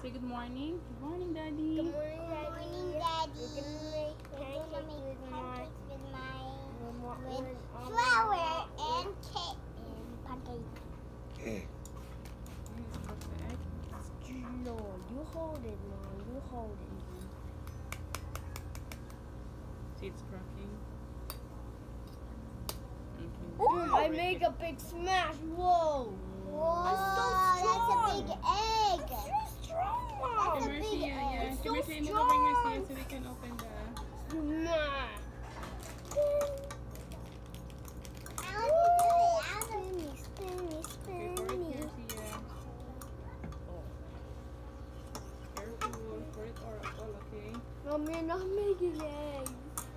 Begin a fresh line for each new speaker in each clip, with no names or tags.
Say good morning. Good morning, Daddy.
Good morning, Daddy.
We're gonna make
pancakes
with
with
flour and cake and pancake.
No, you hold it, Mom. You hold it.
See, it's cracking.
Ooh, I make a big smash. Whoa.
Whoa,
That's
a big egg.
It's so strong,
Come
Mom.
here, Sia. Yeah.
It's
Come here,
so
Sia. Move
strong.
over here, Sia, so we can open the...
Smash.
Okay, pour it here, Sia. Careful. Pour it all, okay?
Mom, you're not making eggs.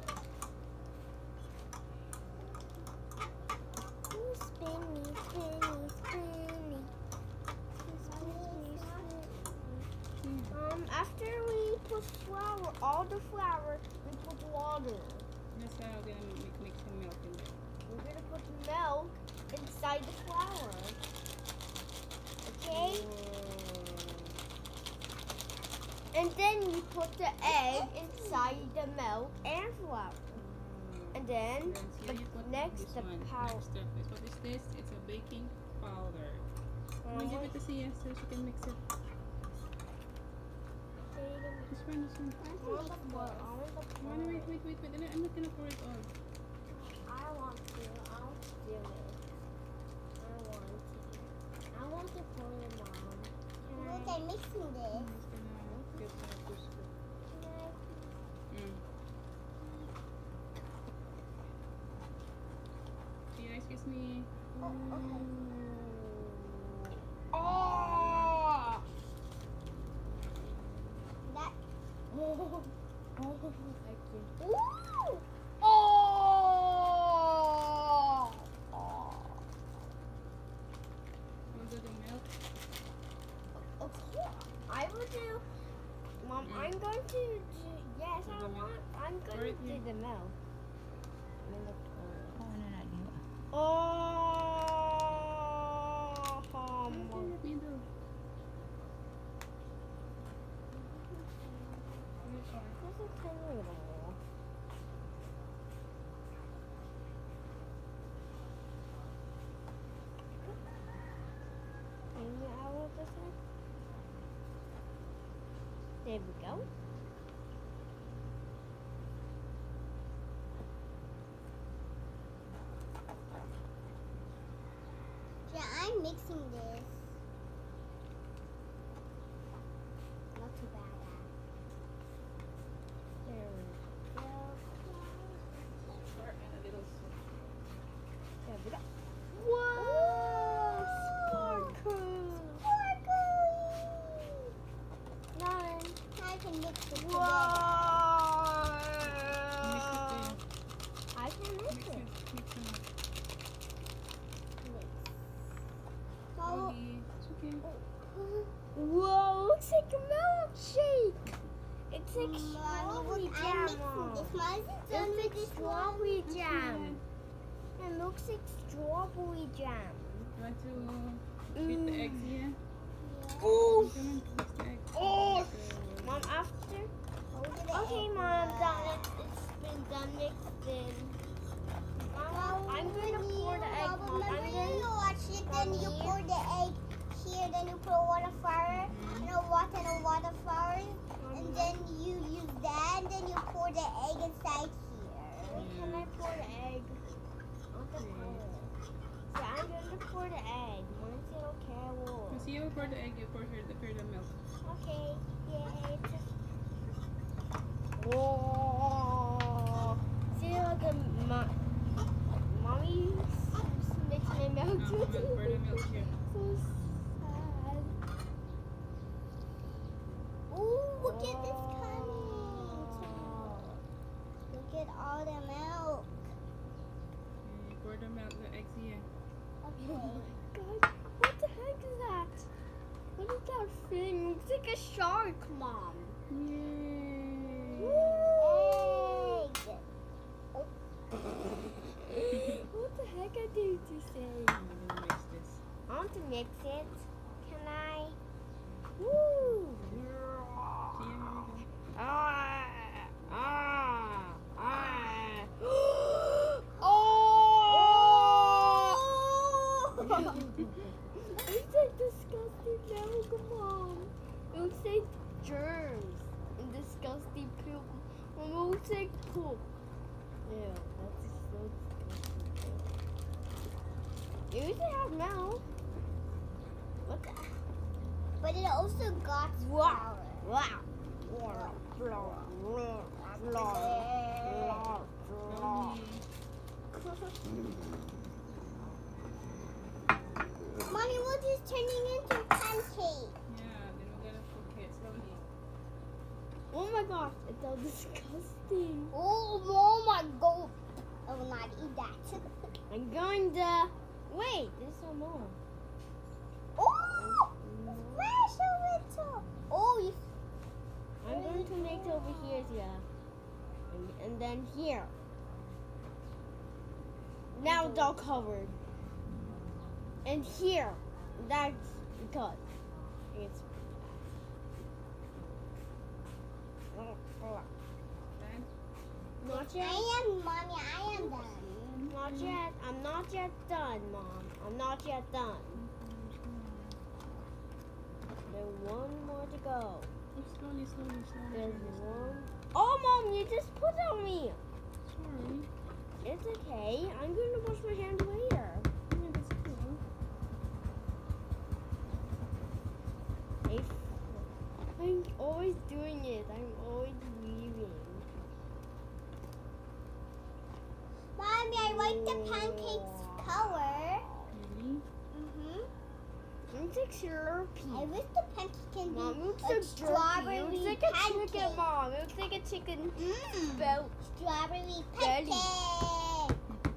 After we put flour, all the flour, we put water.
That's how we're gonna mix some milk in there.
We're gonna put milk inside the flour. Okay? And then we put the egg inside the milk and flour. And then
Sia, you put
next
this
the
one.
powder.
Next step is, what is this? It's a baking powder. Come on, give it to Sia so she can mix it. This one. Wait. I'm not gonna pour it all.
I want to do it. I want to pour it, Mom.
Look, I'm mixing this.
It's gonna get push Sia, excuse me.
Oh, okay.
Oh!
That.
Ooh!
Oh!
Want to do the milk?
Okay. I will do. Mom, I'm going to do. Yes,
The milk.
I'm going
Right
to
here.
do the milk.
Oh,
In the middle.
There we go.
yeah, I'm mixing this. Not too bad.
There we go.
Or and a little salt.
There we go. Whoa! Sparkle! Nine.
Now I can mix it together.
Whoa!
Mix it in.
I can mix it.
Mix it.
Oh,
It's okay.
Whoa! Looks like a milkshake. It's like
Mommy,
strawberry
look, I'm
jam.
mixing
Mom.
this. Mom isn't
It's
done with
like
this one.
strawberry jam. It looks like strawberry jam.
You want to beat the eggs here?
Ooh!
Come on, mix the eggs.
Oh! Mom, after?
Hold the
Okay,
egg
Mom,
well.
done it. It's been done mixed in. Mom, I'm going to pour the egg, Mom. I'm
Remember
going
you watch it, then you
here.
pour the egg here, then you put a water flour, and a water flour, and then you use that, and then you pour the egg inside here.
Wait, can I pour the egg? I want to pour it. So I'm going to pour the egg. Mom said, okay, I will.
So you pour the egg, you pour the milk.
Okay, yay. Whoa! See, look at Mommy makes my milk
Pour the milk here.
so sad.
Ooh, look at this coming. Look at all the milk.
You pour the eggs here.
Okay.
God, what the heck is that? What is that thing? Looks like a shark, Mom.
Yay!
Egg.
What the heck I did you say?
I'm gonna mix this.
I want to mix it. Can I? Woo! looks like germs and disgusting poop. Mom, it looks like poop. Ew, that's so disgusting. You used to have mouth. What the?
But it also got
Wow.
flour.
Wow.
Mommy, what is turning into pancake?
Yeah, then we're gonna cook it slowly.
Oh my gosh, it's so disgusting.
Oh my god. I will not eat that.
I'm going to. Wait, there's some more.
Oh! Special little. Oh, you.
I'm going to make it over here, yeah. And then here. Now it's all covered. And here. That's because it's.
Done?
Not yet.
Mommy, I am done.
Not yet. I'm not yet done, Mom. I'm not yet done. There's one more to go.
Slowly.
There's one. Oh, Mom, you just put it on me.
Sorry.
It's okay. I'm going to wash my hands later.
Yeah, that's cool.
I'm always doing it. I'm always leaving.
Mommy, I like the pancake's color.
Really?
It's like Slurpee.
I wish the pancake can be
Mom, it looks
like
like
strawberry
It looks like
pancake.
a chicken, Mom. It looks like a chicken
Mm.
belt.
Strawberry
Belly.
pancake.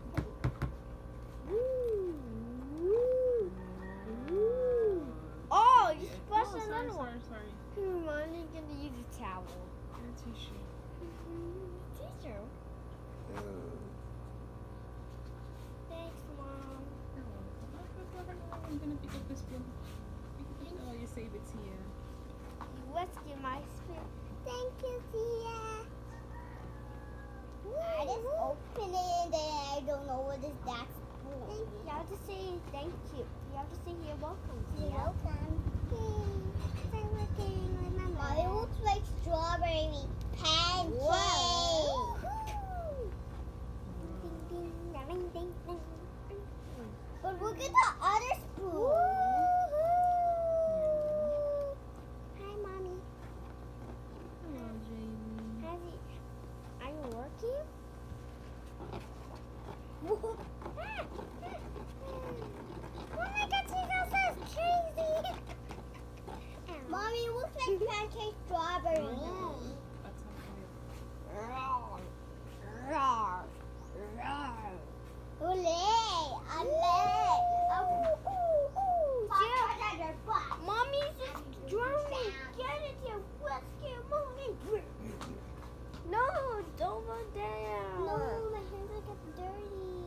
Oh, you
Yeah.
splashed
Oh,
another one.
sorry.
Come on, I'm gonna use a towel.
And tissue.
Teacher. Thanks, Mom.
I'm gonna pick up the spoon. Oh, you save it here.
You rescue my spoon.
Thank you, Tia. I just open it and then I don't know what is that spoon.
You have to say thank you. You have to say you're welcome.
You're
Tia.
welcome. I'm working with my mom. It looks like strawberry pancake.
Whoa.
But look at the other spoon. Hi, Mommy.
Hello, Jamie.
Are you working?
Oh my god, Chico says crazy. Mommy, it looks like pancake strawberry.
That's okay.
Olé,
Mommy's just drowning. Get it, you rescue mommy. No, it's over there.
No, my hands are getting dirty.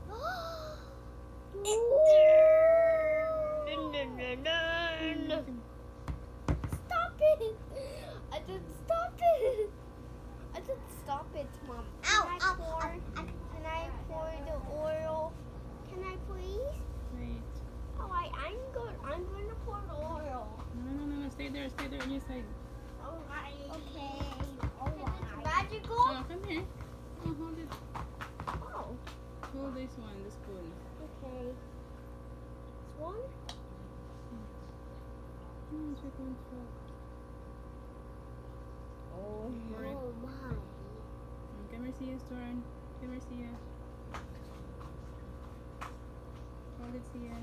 Stop it. I said stop it. I said stop it, Mom.
Ow,
Can I
ow,
pour?
ow, ow.
Can I pour the oil? Can I please?
Wait.
Alright, I'm good. I'm going to pour the oil.
No. Stay there on your side.
Alright.
Okay.
It's magical.
Oh, come here. Oh, hold it.
Oh,
Hold this one, the spoon.
okay. This one?
It's like one fork.
Oh,
Pour it.
my.
Come here, Sia's turn. Come here, Sia. Hold it, Sia.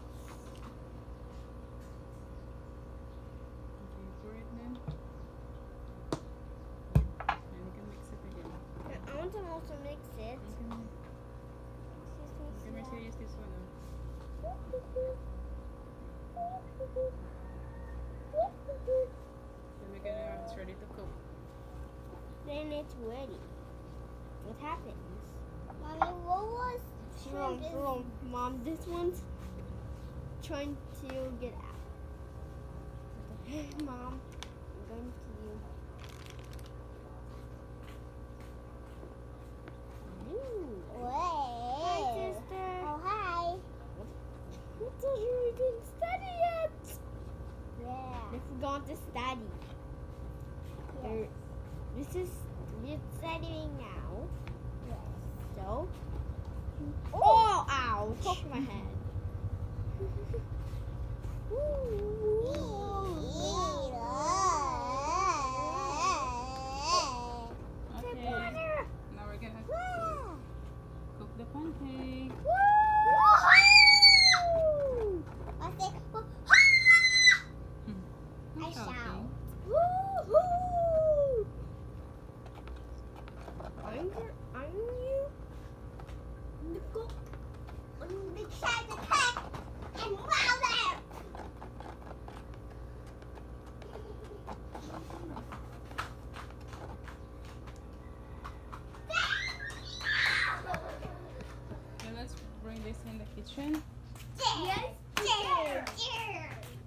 Okay, pour it then. And you can mix it again.
I want to also mix it.
Come here, Sia, use this one. Then we're gonna, it's ready to cook.
Then it's ready. What happens?
Mommy, what was
Shroom, shroom. Mom, this one's trying to get out. Mom, I'm going to you. Ooh. Hi,
Wait.
sister.
Oh, hi.
I told you we didn't study yet.
Yeah.
This going to study. This is we're studying now. So, oh, ow! Poke my head.
Okay. Now we're gonna cook the pancake.
I shout.
Woohoo! I'm you. The cook.
I'm the child of pack and louder.
Okay, let's bring this in the kitchen.
Yes,
Cheers.
yes.
Cheers.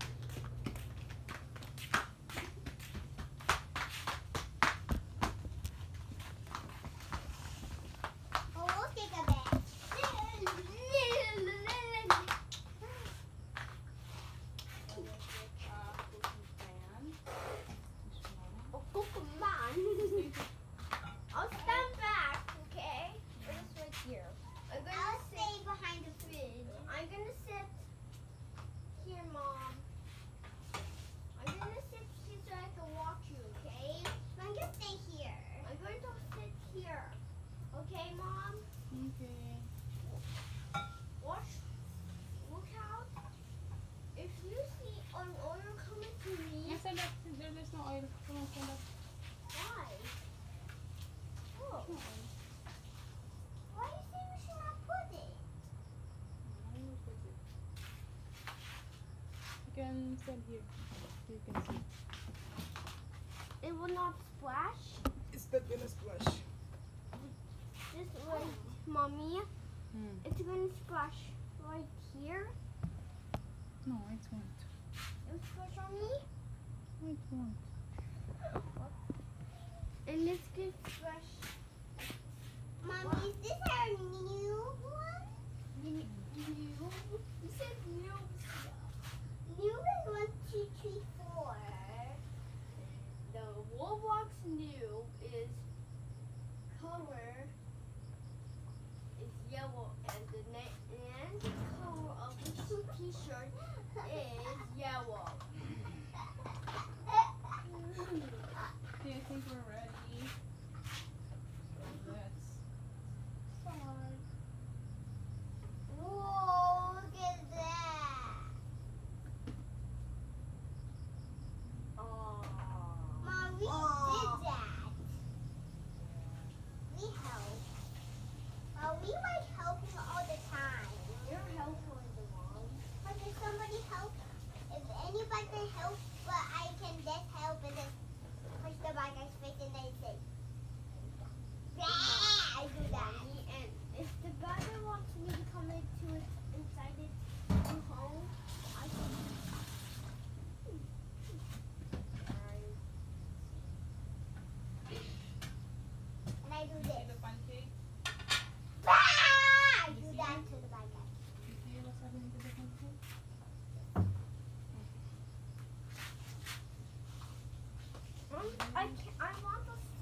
Oh, we'll take a bath.
Oh, cook man. I'll stand back, okay? Just right here. I'm
I'll
gonna
stay
sit.
behind the fridge.
I'm gonna sit here, Mom. I'm gonna sit here so I can watch you, okay?
I'm gonna stay here.
I'm going to sit here. Okay, Mom?
Okay.
Watch. Look out. If you see an oil coming to me,
I said that there's no oil. Come on, stand up.
why? Oh.
No oil.
Why do you say we should not put it?
I will put it. You can stand here. You can see.
It will not splash.
It's not gonna splash.
Just like, Mommy,
Hmm.
it's gonna splash right here.
No, it won't.
It'll splash on me.
No, it won't.
And it's gonna splash.
Mommy, is this our new one?
You said new stuff.
New is 1, 2, 3, 4.
The Roblox new is color is yellow, and the color of the t-shirt is yellow.
Okay, I think we're ready. Let's start.
Whoa, look at that. Mom, we did that. We help. Well, we like helping all the time.
You're helping the mom.
But if somebody help, if anybody can help, but I can just help and then push the bag guy's face and then say, "Rah!" I do that.
And if the brother wants me to come into it inside it home, I can.
And I do
See
this.
the pancake?
Rah! I do that to the bag guy.
You see what's happening to the pancake?
I want to